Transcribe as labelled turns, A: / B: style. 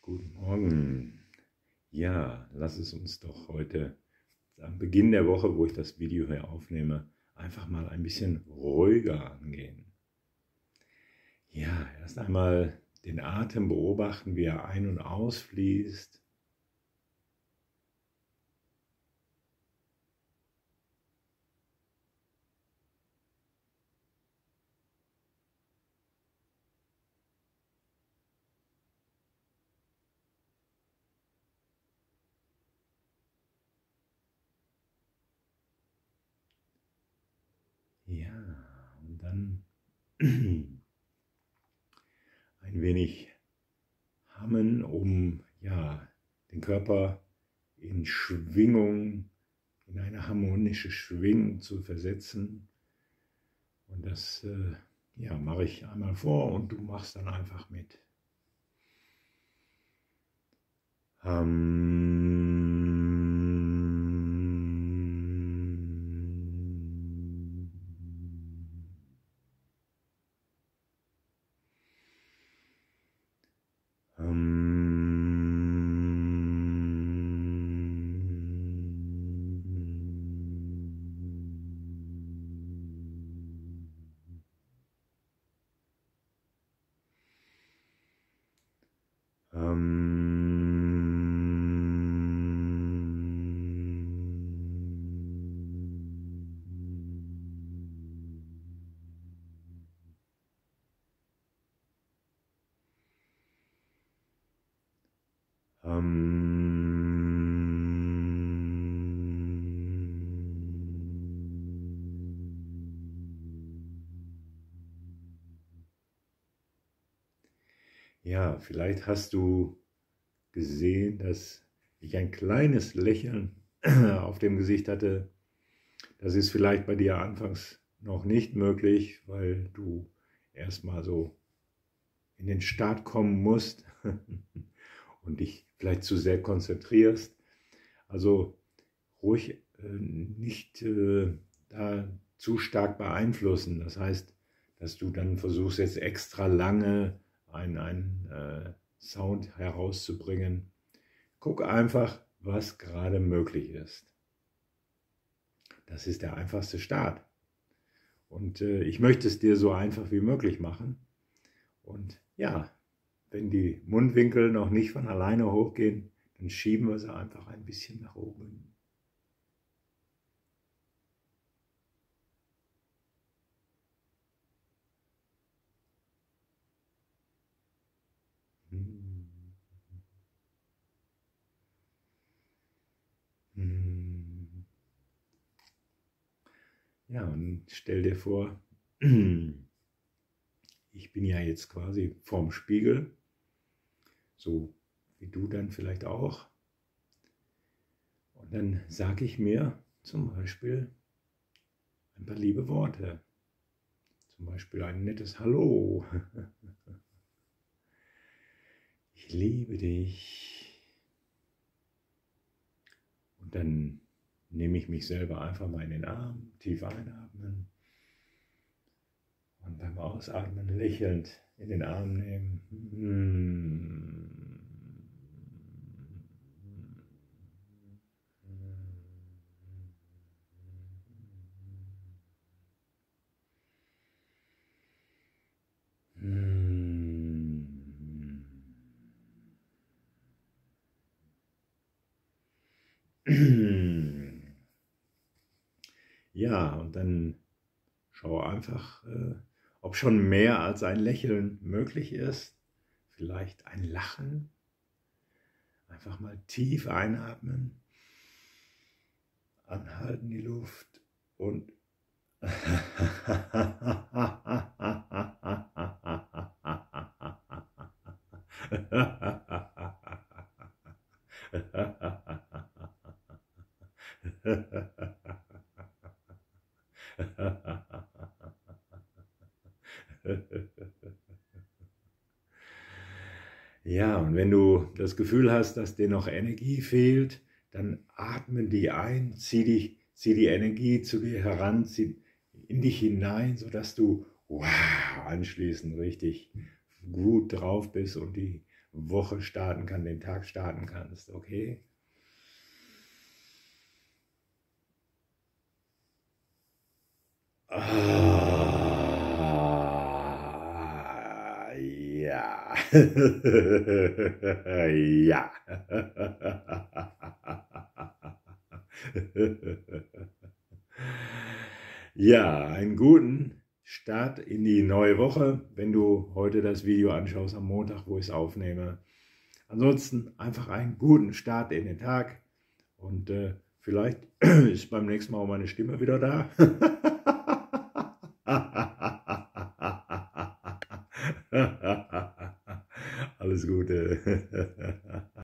A: Guten Morgen. Ja, lass es uns doch heute am Beginn der Woche, wo ich das Video hier aufnehme, einfach mal ein bisschen ruhiger angehen. Ja, erst einmal den Atem beobachten, wie er ein- und ausfließt. Ja, und dann ein wenig hammen, um ja, den Körper in Schwingung, in eine harmonische Schwingung zu versetzen. Und das ja, mache ich einmal vor und du machst dann einfach mit. Ja, vielleicht hast du gesehen, dass ich ein kleines Lächeln auf dem Gesicht hatte. Das ist vielleicht bei dir anfangs noch nicht möglich, weil du erstmal so in den Start kommen musst und dich vielleicht zu sehr konzentrierst. Also ruhig nicht da zu stark beeinflussen. Das heißt, dass du dann versuchst, jetzt extra lange einen Sound herauszubringen. Guck einfach, was gerade möglich ist. Das ist der einfachste Start. Und ich möchte es dir so einfach wie möglich machen. Und ja, wenn die Mundwinkel noch nicht von alleine hochgehen, dann schieben wir sie einfach ein bisschen nach oben. Ja, und stell dir vor, ich bin ja jetzt quasi vorm Spiegel, so wie du dann vielleicht auch. Und dann sage ich mir zum Beispiel ein paar liebe Worte. Zum Beispiel ein nettes Hallo. Ich liebe dich. Und dann nehme ich mich selber einfach mal in den Arm, tief einatmen. Und beim Ausatmen lächelnd in den Arm nehmen. Ja, und dann schau einfach, ob schon mehr als ein Lächeln möglich ist. Vielleicht ein Lachen. Einfach mal tief einatmen, anhalten die Luft und ja, und wenn du das Gefühl hast, dass dir noch Energie fehlt, dann atme die ein, zieh die Energie zu dir heran, zieh in dich hinein, sodass du wow, anschließend richtig gut drauf bist und die Woche starten kannst, den Tag starten kannst, okay? Ja. Ja. Ja, einen guten Start in die neue Woche, wenn du heute das Video anschaust am Montag, wo ich es aufnehme. Ansonsten einfach einen guten Start in den Tag und vielleicht ist beim nächsten Mal auch meine Stimme wieder da. Alles Gute.